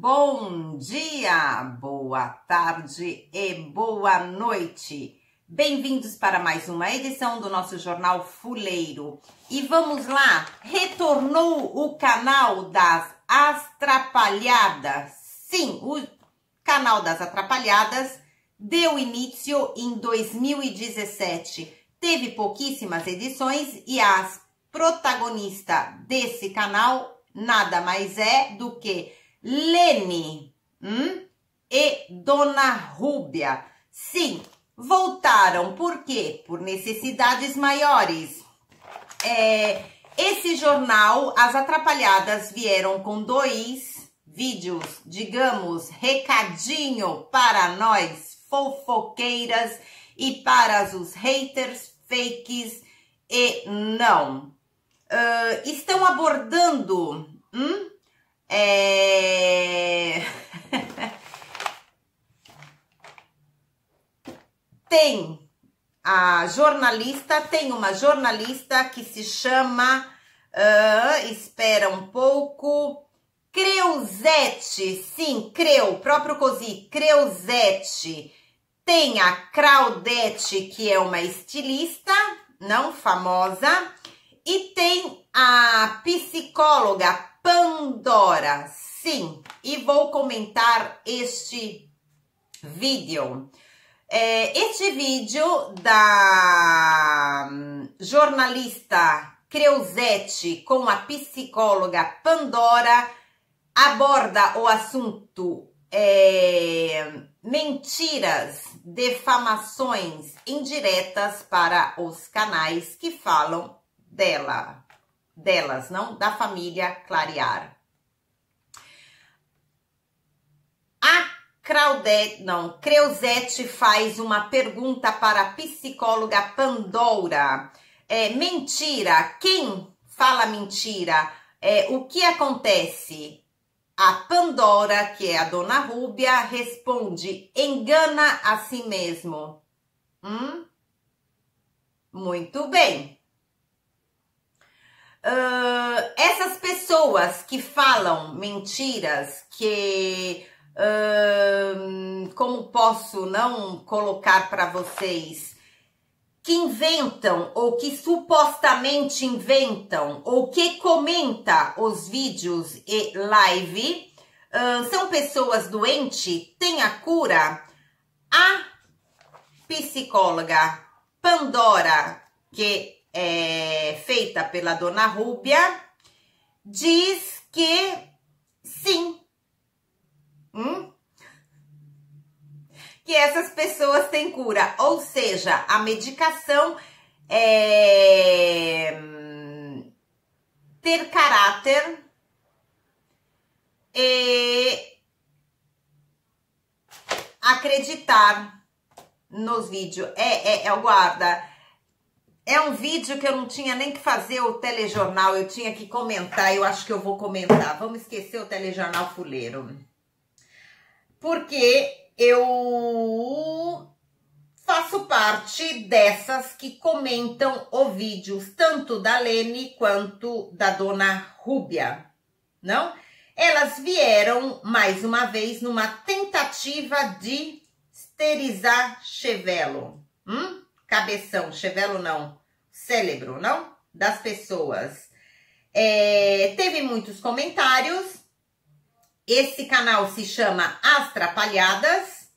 Bom dia, boa tarde e boa noite. Bem-vindos para mais uma edição do nosso Jornal Fuleiro. E vamos lá, retornou o canal das Atrapalhadas. Sim, o canal das Atrapalhadas deu início em 2017. Teve pouquíssimas edições e as protagonistas desse canal nada mais é do que Lene e Dona Rúbia. Sim, voltaram. Por quê? Por necessidades maiores. Esse jornal, As Atrapalhadas, vieram com 2 vídeos, digamos, recadinho para nós fofoqueiras e para os haters, fakes e não. Estão abordando tem uma jornalista que se chama, espera um pouco, Creuzete, sim, próprio Cosi, Creuzete. Tem a Claudete, que é uma estilista, não famosa, e tem a psicóloga Pandora, sim, e vou comentar este vídeo. Este vídeo da jornalista Creuzete com a psicóloga Pandora aborda o assunto mentiras, difamações indiretas para os canais que falam delas, não? Da família Clarear. Creuzete faz uma pergunta para a psicóloga Pandora. Mentira, quem fala mentira? O que acontece? A Pandora, que é a Dona Rúbia, responde: engana a si mesmo. Muito bem. Essas pessoas que falam mentiras, que como posso não colocar para vocês, que inventam ou que supostamente inventam ou que comenta os vídeos e live, são pessoas doentes, têm a cura. A psicóloga Pandora, que é feita pela Dona Rúbia, diz que sim, que essas pessoas têm cura, ou seja, a medicação ter caráter e acreditar nos vídeos. Guarda, é um vídeo que eu não tinha nem que fazer o telejornal, eu tinha que comentar, eu acho que eu vou comentar. Vamos esquecer o telejornal fuleiro. Porque eu faço parte dessas que comentam os vídeos, tanto da Lene quanto da Dona Rúbia, não? Elas vieram mais uma vez numa tentativa de esterilizar Chevelo. Cabeção, Chevelo não, cérebro, não? Das pessoas. Teve muitos comentários. Esse canal se chama As Atrapalhadas.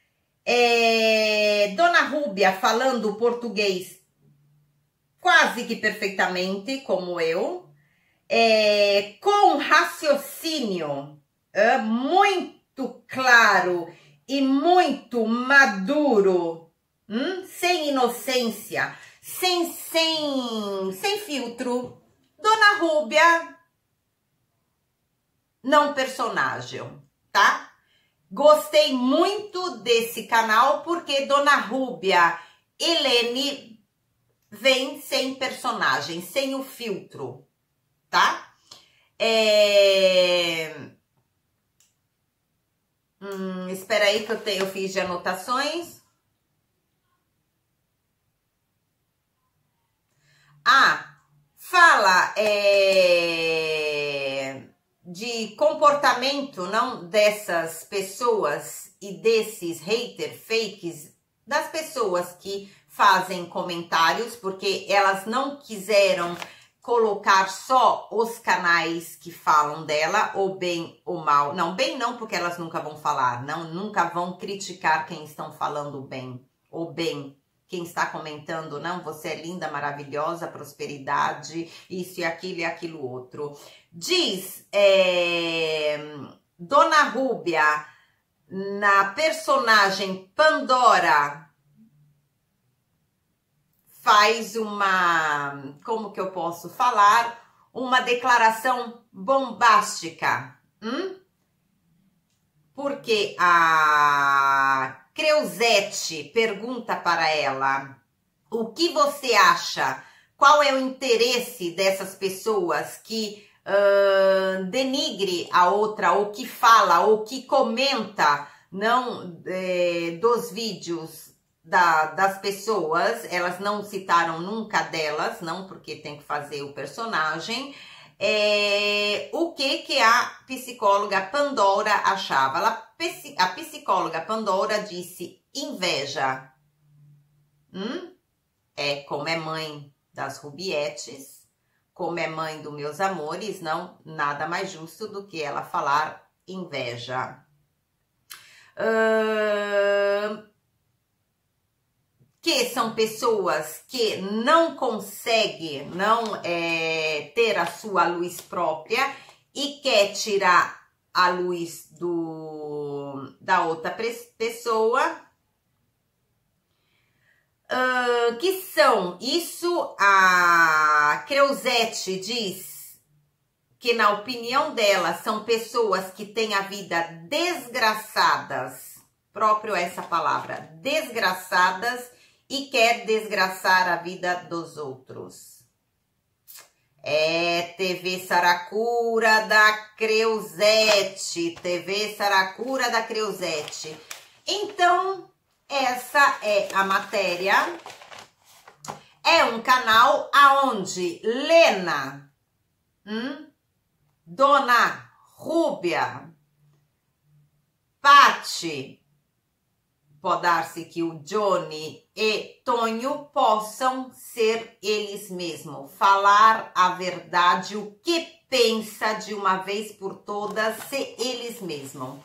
Dona Rúbia falando português quase que perfeitamente, como eu. Com raciocínio muito claro e muito maduro. Sem inocência, sem filtro. Dona Rúbia, não personagem, tá? Gostei muito desse canal porque Dona Rúbia e Lene vem sem personagem, sem o filtro, tá? Espera aí que eu fiz de anotações. Fala de comportamento, não, dessas pessoas e desses haters fakes, das pessoas que fazem comentários, porque elas não quiseram colocar só os canais que falam dela, ou bem ou mal. Não, bem não, porque elas nunca vão falar, não, nunca vão criticar quem estão falando bem, ou bem quem está comentando, não, você é linda, maravilhosa, prosperidade, isso e aquilo outro. Diz Dona Rúbia, na personagem Pandora, faz uma, como que eu posso falar, uma declaração bombástica, porque a Creusete pergunta para ela: o que você acha? Qual é o interesse dessas pessoas que denigre a outra, ou que fala, ou que comenta, não, dos vídeos das pessoas? Elas não citaram nunca delas, não, porque tem que fazer o personagem. O que a psicóloga Pandora achava? A psicóloga Pandora disse: inveja. Como é mãe das Rubietes, como é mãe dos meus amores, não, nada mais justo do que ela falar inveja. Que são pessoas que não conseguem ter a sua luz própria e quer tirar a luz da outra pessoa. Que são, isso a Creusete diz que, na opinião dela, são pessoas que têm a vida desgraçadas, próprio essa palavra, desgraçadas, e quer desgraçar a vida dos outros. TV Saracura da Creusete, TV Saracura da Creusete. Então, essa é a matéria. É um canal aonde Lena, Dona Rúbia, Pati, pode dar-se que o Johnny e Tonho possam ser eles mesmos, falar a verdade, o que pensa de uma vez por todas, ser eles mesmos.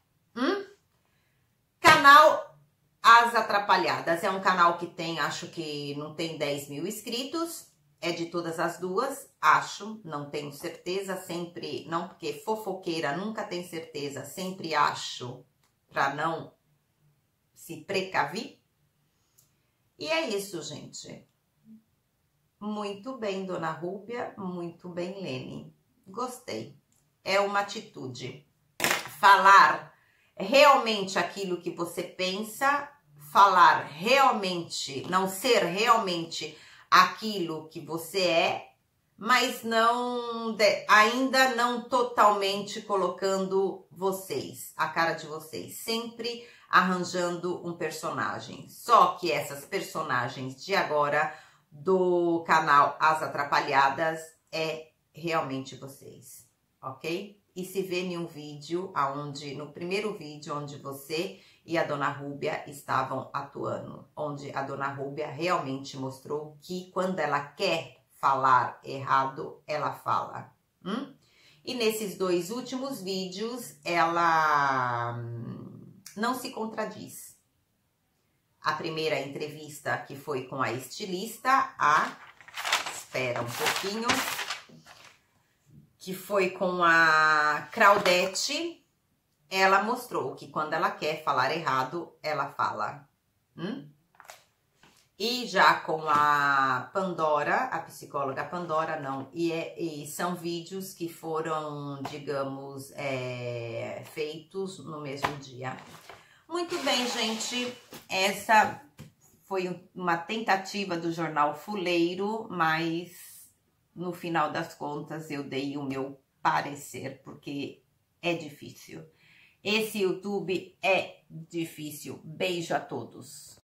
Canal As Atrapalhadas é um canal que tem, acho que não tem 10 mil inscritos, é de todas as duas, acho, não tenho certeza, sempre, não, porque fofoqueira nunca tem certeza, sempre acho, para não se precaver. E é isso, gente. Muito bem, Dona Rúbia, muito bem, Lene. Gostei. É uma atitude. Falar realmente aquilo que você pensa, falar realmente, não ser realmente aquilo que você é, mas não, ainda não totalmente colocando vocês, a cara de vocês, sempre arranjando um personagem. Só que essas personagens de agora do canal As Atrapalhadas é realmente vocês, ok? E se vê em um vídeo, no primeiro vídeo onde você e a Dona Rúbia estavam atuando, onde a Dona Rúbia realmente mostrou que quando ela quer falar errado, ela fala. E nesses dois últimos vídeos, ela não se contradiz. A primeira entrevista, que foi com a estilista, espera um pouquinho, que foi com a Claudete, ela mostrou que quando ela quer falar errado, ela fala. E já com a Pandora, a psicóloga Pandora, não. E são vídeos que foram, digamos, feitos no mesmo dia. Muito bem, gente. Essa foi uma tentativa do jornal Fuleiro, mas no final das contas eu dei o meu parecer, porque é difícil. Esse YouTube é difícil. Beijo a todos.